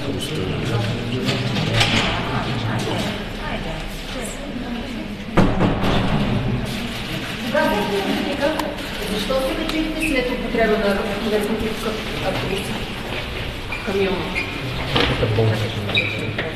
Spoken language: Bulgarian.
Защо се качихте след употреба на наркотик автобус? Камион?